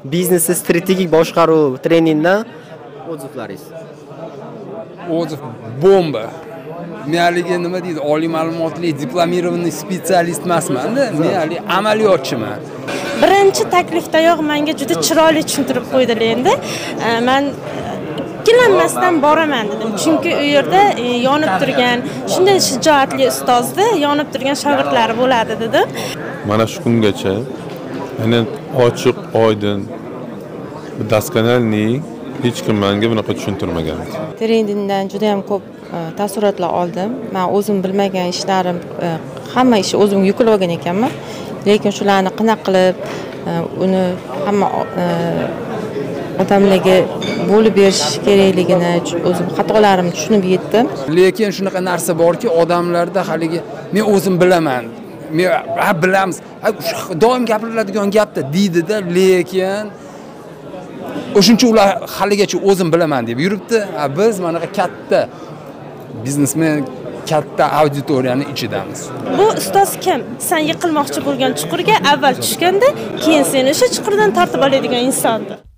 biznesni strategik boshqaruv treningdan o'ziflaringiz. O'zi bomba. Men haligi nima deydi, oliy ma'lumotli diplomированный spetsialist emasman-da, men haligi amaliyotchiman. Birinchi taklifdayoq menga juda chiroyli tushuntirib qo'ydilar endi. Men ikkilanmasdan boraman dedim. Chunki u yerda yonib turgan, shunday shijoatli ustozni yonib turgan shogirdlari bo'ladi dedim. Mana shu kungacha aynan ochiq, oydin, daskanalniy hech kim menga bunaqa tushuntirmagan. Trendingdan juda ham ko'p taassurotlar oldim. Men o'zim bilmagan ishlarim, hamma ishni o'zimga yuklab olgan ekanman. Lekin shularni qanaqa qilib uni hamma odamlarga bo'lib berish kerakligini o'zim xatolarimni tushunib yetdim. Lekin shunaqa narsa borki, odamlarda haligi men o'zim bilaman. Men bilamiz. Doim gapiriladigan gapda deydi-da, lekin o'shuncha ular haligacha o'zim bilaman deb yuribdi. Biz mana katta biznesmen, katta auditoriyani ichidamiz. Bu ustoz kim? Sen yiqilmoqchi bo'lgan chuqurga avval tushganda, keyin seni o'sha chuqurdan tortib oladigan insondir.